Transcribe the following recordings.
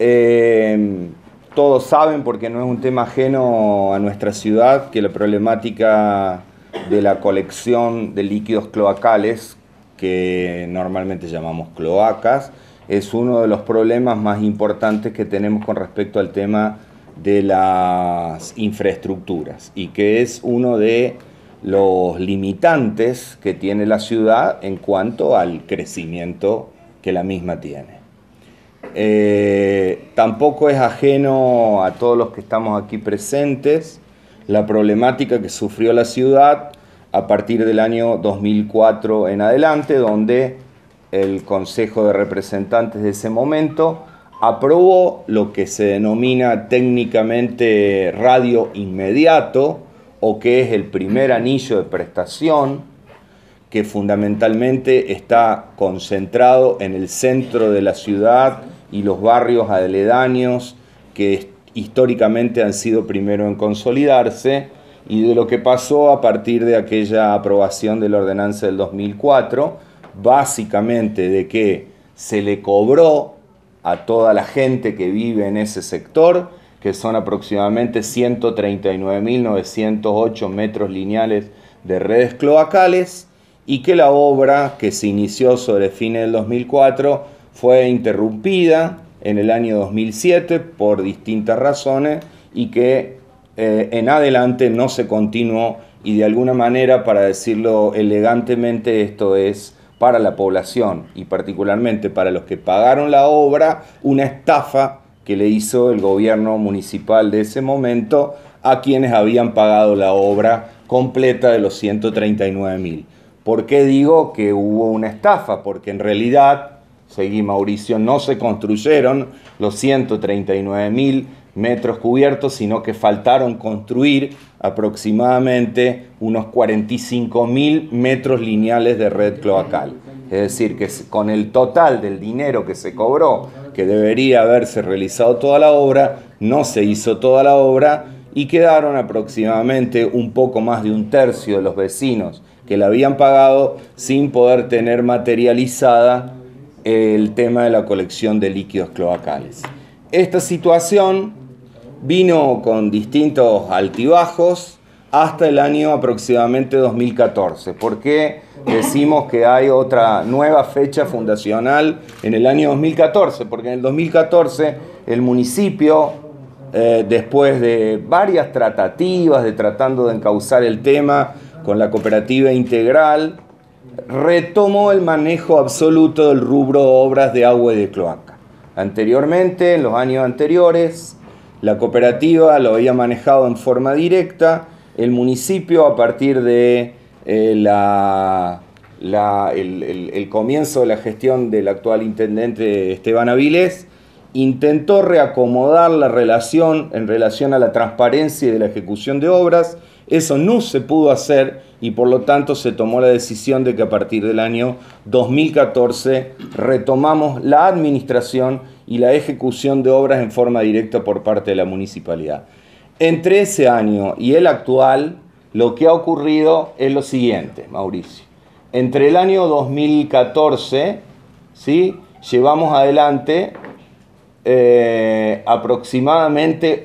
Todos saben, porque no es un tema ajeno a nuestra ciudad, que la problemática de la colección de líquidos cloacales, que normalmente llamamos cloacas, es uno de los problemas más importantes que tenemos con respecto al tema de las infraestructuras, y que es uno de los limitantes que tiene la ciudad en cuanto al crecimiento que la misma tiene. Tampoco es ajeno a todos los que estamos aquí presentes la problemática que sufrió la ciudad a partir del año 2004 en adelante, donde el Consejo de Representantes de ese momento aprobó lo que se denomina técnicamente radio inmediato, o que es el primer anillo de prestación, que fundamentalmente está concentrado en el centro de la ciudad y los barrios aledaños que históricamente han sido primero en consolidarse, y de lo que pasó a partir de aquella aprobación de la ordenanza del 2004, básicamente de que se le cobró a toda la gente que vive en ese sector, que son aproximadamente 139.908 metros lineales de redes cloacales, y que la obra que se inició sobre fines del 2004 fue interrumpida en el año 2007 por distintas razones, y que en adelante no se continuó, y de alguna manera, para decirlo elegantemente, esto es para la población y particularmente para los que pagaron la obra, una estafa que le hizo el gobierno municipal de ese momento a quienes habían pagado la obra completa de los 139.000. ¿Por qué digo que hubo una estafa? Porque en realidad, seguí Mauricio, no se construyeron los 139.000 metros cubiertos, sino que faltaron construir aproximadamente unos 45.000 metros lineales de red cloacal. Es decir, que con el total del dinero que se cobró, que debería haberse realizado toda la obra, no se hizo toda la obra, y quedaron aproximadamente un poco más de un tercio de los vecinos que la habían pagado sin poder tener materializada el tema de la colección de líquidos cloacales. Esta situación vino con distintos altibajos hasta el año aproximadamente 2014. ¿Por qué decimos que hay otra nueva fecha fundacional en el año 2014? Porque en el 2014 el municipio, después de varias tratativas de tratando de encauzar el tema con la cooperativa integral, retomó el manejo absoluto del rubro obras de agua y de cloaca. Anteriormente, en los años anteriores, la cooperativa lo había manejado en forma directa. El municipio, a partir de el comienzo de la gestión del actual intendente Esteban Avilés, intentó reacomodar la relación en relación a la transparencia y de la ejecución de obras. Eso no se pudo hacer, y por lo tanto se tomó la decisión de que a partir del año 2014 retomamos la administración y la ejecución de obras en forma directa por parte de la municipalidad. Entre ese año y el actual, lo que ha ocurrido es lo siguiente, Mauricio. Entre el año 2014, ¿sí?, llevamos adelante aproximadamente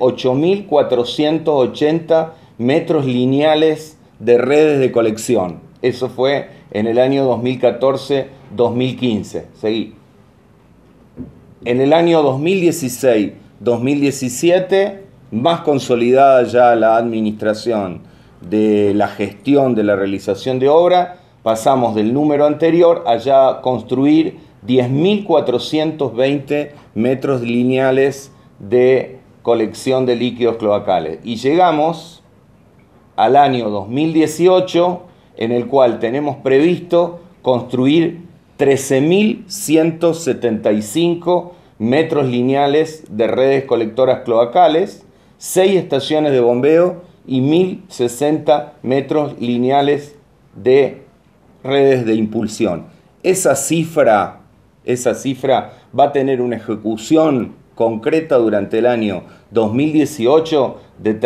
8.480 metros lineales de redes de colección. Eso fue en el año 2014-2015. Seguí. En el año 2016-2017, más consolidada ya la administración de la gestión de la realización de obra, pasamos del número anterior a ya construir 10.420 metros lineales de colección de líquidos cloacales. Y llegamos al año 2018, en el cual tenemos previsto construir 13.175 metros lineales de redes colectoras cloacales, 6 estaciones de bombeo y 1.060 metros lineales de redes de impulsión. Esa cifra va a tener una ejecución concreta durante el año 2018 de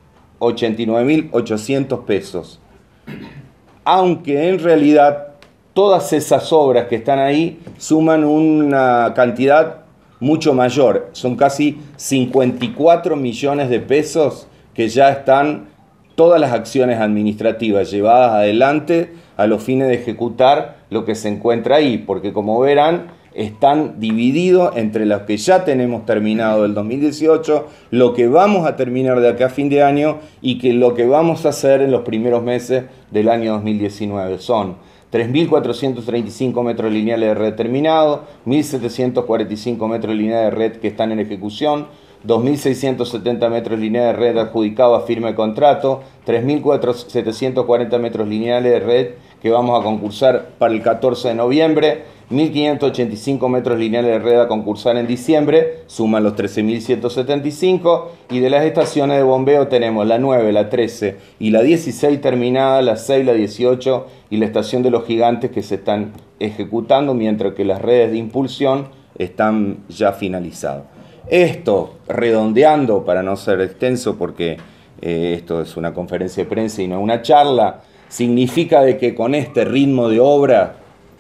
33.089.800 pesos. Aunque en realidad todas esas obras que están ahí suman una cantidad mucho mayor. Son casi 54 millones de pesos que ya están todas las acciones administrativas llevadas adelante a los fines de ejecutar lo que se encuentra ahí, porque como verán, están divididos entre los que ya tenemos terminado el 2018, lo que vamos a terminar de acá a fin de año y que lo que vamos a hacer en los primeros meses del año 2019. Son 3.435 metros lineales de red terminados, 1.745 metros lineales de red que están en ejecución, 2.670 metros lineales de red adjudicados a firma de contrato, 3.740 metros lineales de red que vamos a concursar para el 14 de noviembre, 1.585 metros lineales de red a concursar en diciembre, suman los 13.175, y de las estaciones de bombeo tenemos la 9, la 13 y la 16 terminada, la 6, la 18 y la estación de los gigantes que se están ejecutando, mientras que las redes de impulsión están ya finalizadas. Esto, redondeando para no ser extenso, porque esto es una conferencia de prensa y no una charla, significa de que con este ritmo de obra,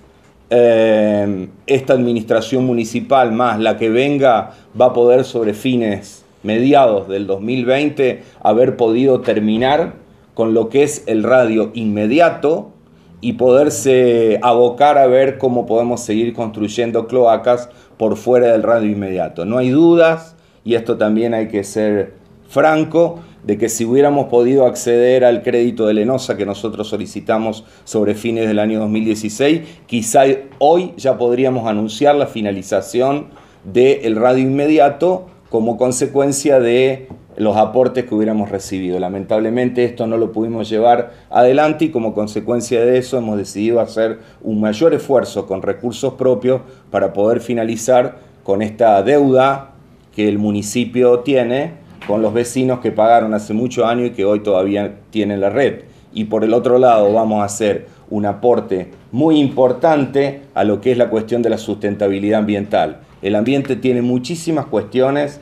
esta administración municipal más la que venga va a poder sobre fines mediados del 2020 haber podido terminar con lo que es el radio inmediato y poderse abocar a ver cómo podemos seguir construyendo cloacas por fuera del radio inmediato. No hay dudas, y esto también hay que ser franco, de que si hubiéramos podido acceder al crédito de Lenosa que nosotros solicitamos sobre fines del año 2016, quizá hoy ya podríamos anunciar la finalización del radio inmediato como consecuencia de los aportes que hubiéramos recibido. Lamentablemente esto no lo pudimos llevar adelante y como consecuencia de eso hemos decidido hacer un mayor esfuerzo con recursos propios para poder finalizar con esta deuda que el municipio tiene con los vecinos que pagaron hace muchos años y que hoy todavía tienen la red. Y por el otro lado vamos a hacer un aporte muy importante a lo que es la cuestión de la sustentabilidad ambiental. El ambiente tiene muchísimas cuestiones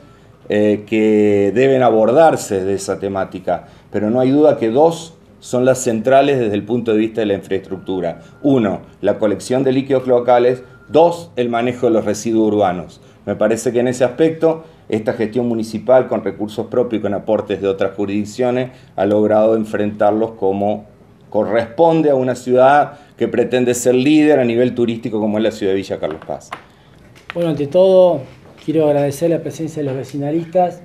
que deben abordarse de esa temática, pero no hay duda que dos son las centrales desde el punto de vista de la infraestructura. Uno, la colección de líquidos cloacales. Dos, el manejo de los residuos urbanos. Me parece que en ese aspecto esta gestión municipal con recursos propios y con aportes de otras jurisdicciones ha logrado enfrentarlos como corresponde a una ciudad que pretende ser líder a nivel turístico como es la ciudad de Villa Carlos Paz. Bueno, ante todo quiero agradecer la presencia de los vecinalistas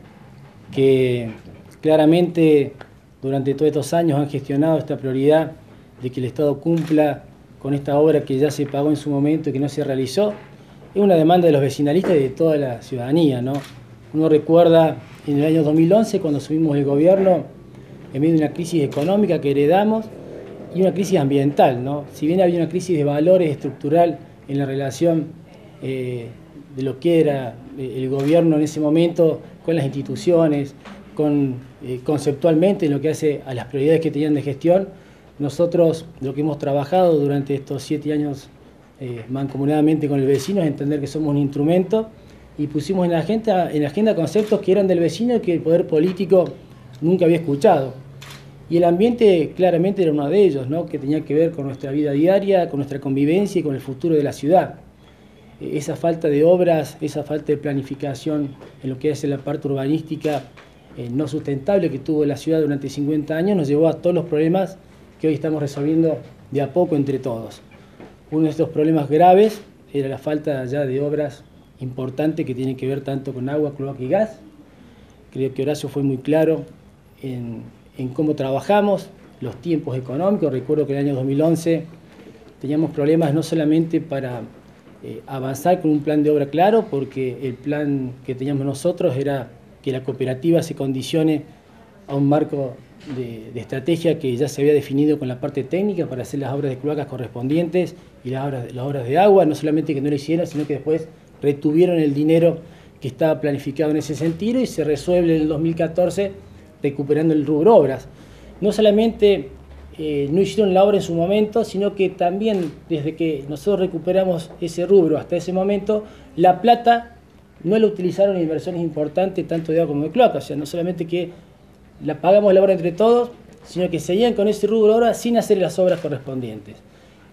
que claramente durante todos estos años han gestionado esta prioridad de que el Estado cumpla con esta obra que ya se pagó en su momento y que no se realizó. Es una demanda de los vecinalistas y de toda la ciudadanía, ¿no? Uno recuerda en el año 2011 cuando asumimos el gobierno en medio de una crisis económica que heredamos y una crisis ambiental, ¿no? Si bien había una crisis de valores estructural en la relación de lo que era el gobierno en ese momento con las instituciones, conceptualmente en lo que hace a las prioridades que tenían de gestión, nosotros lo que hemos trabajado durante estos 7 años mancomunadamente con el vecino es entender que somos un instrumento y pusimos en la agenda conceptos que eran del vecino y que el poder político nunca había escuchado. Y el ambiente claramente era uno de ellos, ¿no? Que tenía que ver con nuestra vida diaria, con nuestra convivencia y con el futuro de la ciudad. Esa falta de obras, esa falta de planificación en lo que es la parte urbanística no sustentable que tuvo la ciudad durante 50 años nos llevó a todos los problemas que hoy estamos resolviendo de a poco entre todos. Uno de estos problemas graves era la falta ya de obras importantes que tienen que ver tanto con agua, cloaca y gas. Creo que Horacio fue muy claro en cómo trabajamos, los tiempos económicos. Recuerdo que en el año 2011 teníamos problemas no solamente para avanzar con un plan de obra claro, porque el plan que teníamos nosotros era que la cooperativa se condicione a un marco de estrategia que ya se había definido con la parte técnica para hacer las obras de cloacas correspondientes y las obras de agua, no solamente que no lo hicieron, sino que después retuvieron el dinero que estaba planificado en ese sentido y se resuelve en el 2014 recuperando el rubro obras. No solamente no hicieron la obra en su momento, sino que también desde que nosotros recuperamos ese rubro hasta ese momento, la plata no la utilizaron en inversiones importantes, tanto de agua como de cloaca. O sea, no solamente que pagamos la obra entre todos, sino que seguían con ese rubro ahora sin hacer las obras correspondientes.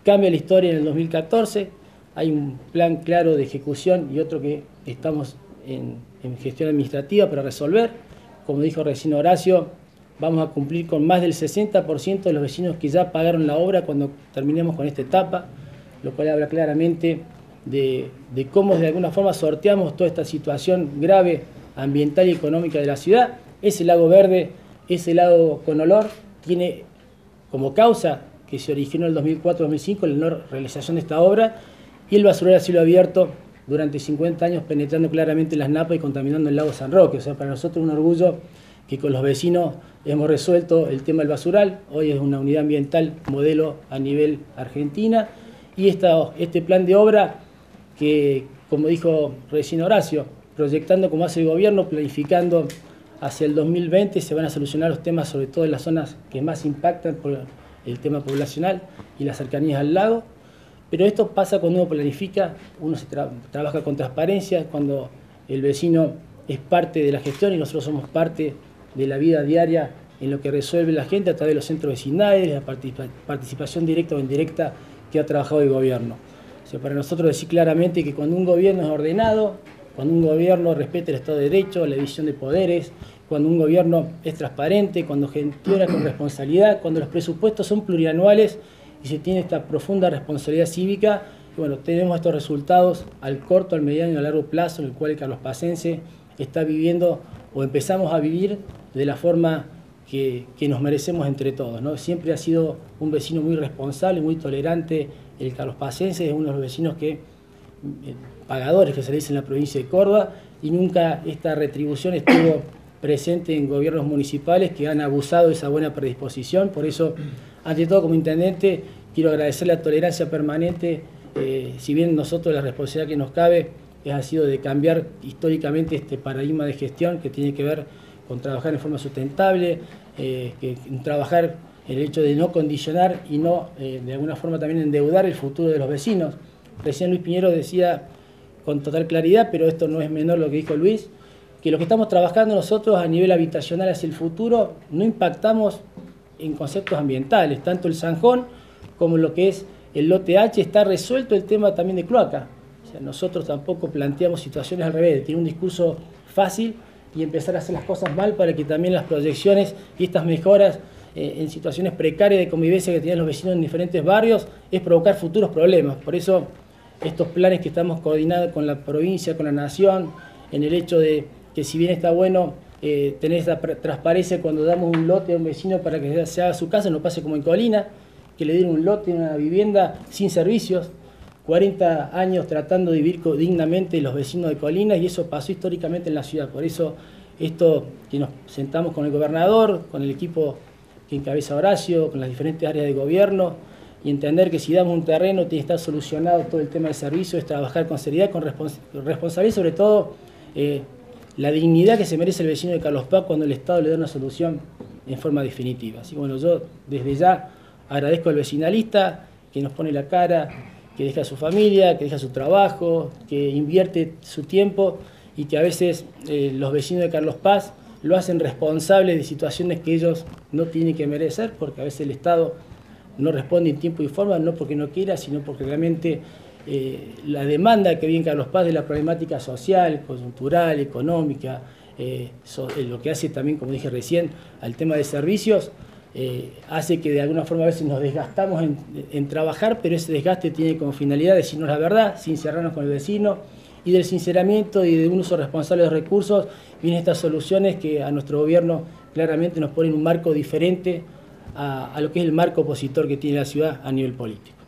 cambia la historia en el 2014, hay un plan claro de ejecución y otro que estamos en gestión administrativa para resolver. Como dijo recién Horacio, vamos a cumplir con más del 60% de los vecinos que ya pagaron la obra cuando terminemos con esta etapa, lo cual habla claramente de cómo de alguna forma sorteamos toda esta situación grave ambiental y económica de la ciudad. Ese lago verde, ese lago con olor, tiene como causa que se originó en el 2004-2005 la no realización de esta obra, y el basurero a cielo abierto durante 50 años penetrando claramente las napas y contaminando el lago San Roque. O sea, para nosotros es un orgullo que con los vecinos hemos resuelto el tema del basural. Hoy es una unidad ambiental modelo a nivel Argentina, y este plan de obra que, como dijo recién Horacio, proyectando como hace el gobierno, planificando hacia el 2020, se van a solucionar los temas, sobre todo en las zonas que más impactan por el tema poblacional y las cercanías al lago. Pero esto pasa cuando uno planifica, uno trabaja con transparencia, cuando el vecino es parte de la gestión y nosotros somos parte de la vida diaria en lo que resuelve la gente a través de los centros vecinales, la participación directa o indirecta que ha trabajado el gobierno. O sea, para nosotros decir claramente que cuando un gobierno es ordenado, cuando un gobierno respeta el Estado de Derecho, la división de poderes, cuando un gobierno es transparente, cuando gestiona con responsabilidad, cuando los presupuestos son plurianuales y se tiene esta profunda responsabilidad cívica, bueno, tenemos estos resultados al corto, al mediano y a largo plazo, en el cual el carlospacense está viviendo o empezamos a vivir de la forma que nos merecemos entre todos, ¿no? Siempre ha sido un vecino muy responsable, muy tolerante. El carlospacense es uno de los vecinos que pagadores que se le dice en la provincia de Córdoba, y nunca esta retribución estuvo presente en gobiernos municipales que han abusado de esa buena predisposición. Por eso, ante todo, como intendente, quiero agradecer la tolerancia permanente, si bien nosotros la responsabilidad que nos cabe ha sido de cambiar históricamente este paradigma de gestión que tiene que ver con trabajar en forma sustentable, trabajar el hecho de no condicionar y no, de alguna forma, también endeudar el futuro de los vecinos. Recién Luis Piñero decía con total claridad, pero esto no es menor lo que dijo Luis, que lo que estamos trabajando nosotros a nivel habitacional hacia el futuro no impactamos en conceptos ambientales, tanto el Zanjón como lo que es el lote H está resuelto el tema también de cloaca. O sea, nosotros tampoco planteamos situaciones al revés, de tener un discurso fácil y empezar a hacer las cosas mal para que también las proyecciones y estas mejoras en situaciones precarias de convivencia que tienen los vecinos en diferentes barrios es provocar futuros problemas. Por eso estos planes que estamos coordinados con la provincia, con la nación, en el hecho de que si bien está bueno tener esa transparencia cuando damos un lote a un vecino para que se haga su casa, no pase como en Colina, que le dieron un lote, una vivienda sin servicios, 40 años tratando de vivir dignamente los vecinos de Colina, y eso pasó históricamente en la ciudad. Por eso esto que nos sentamos con el gobernador, con el equipo que encabeza Horacio, con las diferentes áreas de gobierno, y entender que si damos un terreno tiene que estar solucionado todo el tema de servicio, es trabajar con seriedad, con responsabilidad y sobre todo la dignidad que se merece el vecino de Carlos Paz cuando el Estado le da una solución en forma definitiva. Así que bueno, yo desde ya agradezco al vecinalista que nos pone la cara, que deja a su familia, que deja su trabajo, que invierte su tiempo y que a veces los vecinos de Carlos Paz lo hacen responsable de situaciones que ellos no tienen que merecer, porque a veces el Estado no responde en tiempo y forma, no porque no quiera, sino porque realmente la demanda que viene en Carlos Paz de la problemática social, coyuntural, económica, lo que hace también, como dije recién, al tema de servicios, hace que de alguna forma a veces nos desgastamos en trabajar, pero ese desgaste tiene como finalidad decirnos la verdad, sincerarnos con el vecino, y del sinceramiento y de un uso responsable de los recursos vienen estas soluciones que a nuestro gobierno claramente nos ponen un marco diferente a lo que es el marco opositor que tiene la ciudad a nivel político.